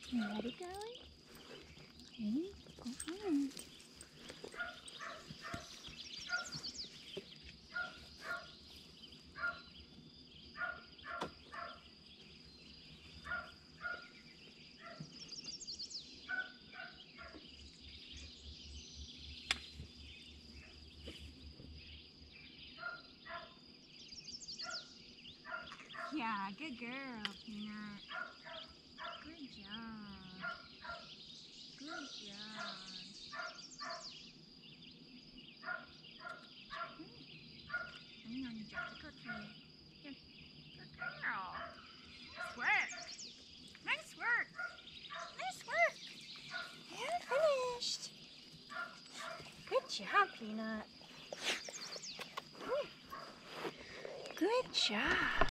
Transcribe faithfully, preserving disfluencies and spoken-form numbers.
You ready, girlie? Ready? Go on. Yeah, good girl, Peanut. Good job. Good job. Hang on, you dropped the cookie. Here. Good girl. Nice work. Nice work. Nice work. And finished. Good job, Peanut. Good job.